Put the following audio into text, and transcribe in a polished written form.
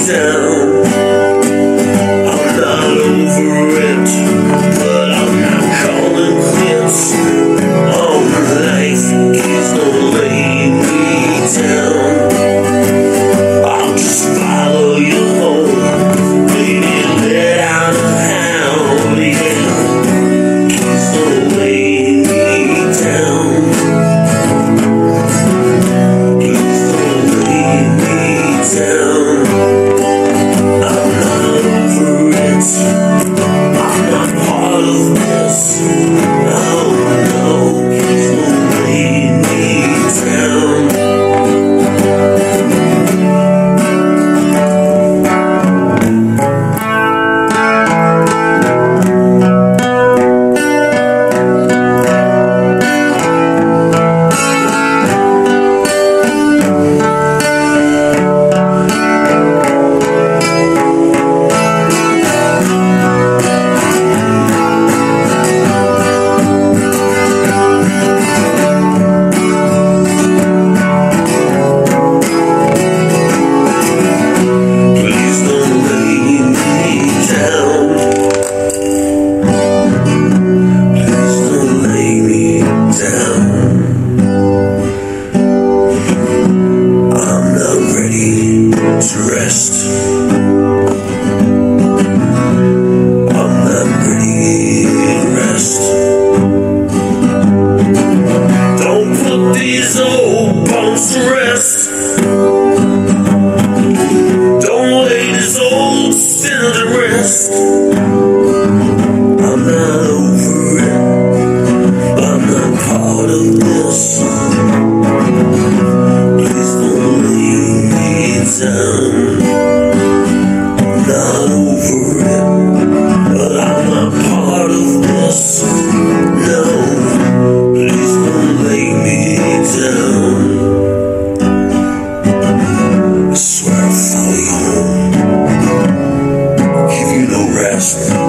down. I'm not over it, but I'm not calling quits on life. Please don't lay me down. I'll just follow you home, maybe let out a howl, yeah. Please don't lay me down. Please don't lay me down. I'm not over it. I'm not part of this. Oh no, please don't lay me down. To rest. I'm not ready to rest. Don't put these old bones to rest. Don't lay this old sin to rest. I'm not over it. I'm not part of this. Please don't lay me down. Not over it, but I'm not part of this. No, please don't lay me down. I swear I'll follow you home, give you no rest.